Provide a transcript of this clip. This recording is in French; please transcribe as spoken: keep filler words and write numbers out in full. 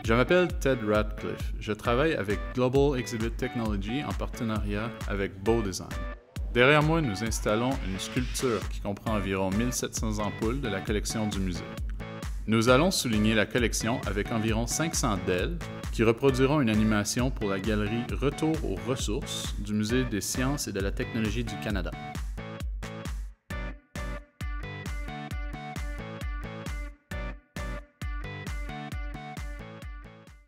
Je m'appelle Ted Radcliffe. Je travaille avec Global Exhibit Technology en partenariat avec Beau Design. Derrière moi, nous installons une sculpture qui comprend environ mille sept cents ampoules de la collection du musée. Nous allons souligner la collection avec environ cinq cents d'ailes qui reproduiront une animation pour la galerie Retour aux ressources du Musée des sciences et de la technologie du Canada.